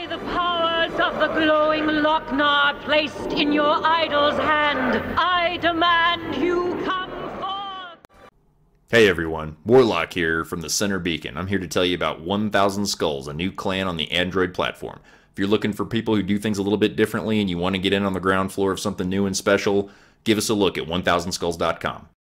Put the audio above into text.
By the powers of the glowing Lochnar placed in your idol's hand, I demand you come forth! Hey everyone, Warlock here from TheCenterBeacon. I'm here to tell you about 1000 Skulls, a new clan on the Android platform. If you're looking for people who do things a little bit differently and you want to get in on the ground floor of something new and special, give us a look at 1000skulls.com.